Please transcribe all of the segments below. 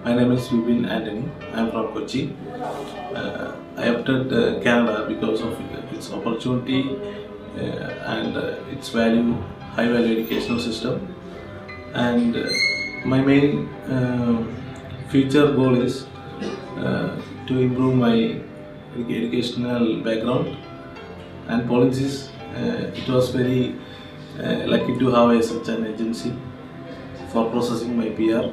My name is Vipin Anthony. I am from Kochi. I opted Canada because of its opportunity and its high value educational system. And my main future goal is to improve my educational background and policies. It was very lucky to have such an agency for processing my PR.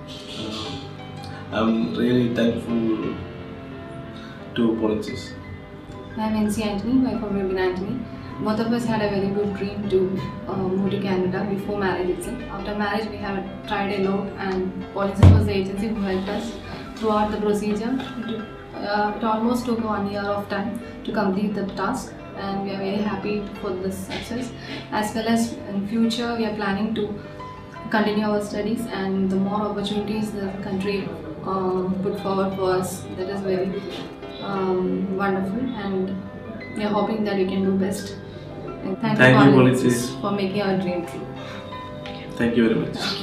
I'm really thankful to Policies. I'm NC Anthony, wife of Vipin Anthony. Both of us had a very good dream to move to Canada before marriage itself. After marriage, we have tried a lot, and Policies was the agency who helped us throughout the procedure. It almost took 1 year of time to complete the task, and we are very happy for this success. As well as in future, we are planning to continue our studies, and the more opportunities the country put forward for us, that is very wonderful, and we are hoping that we can do best. And thank you, Policies, for making our dream true. Thank you very much.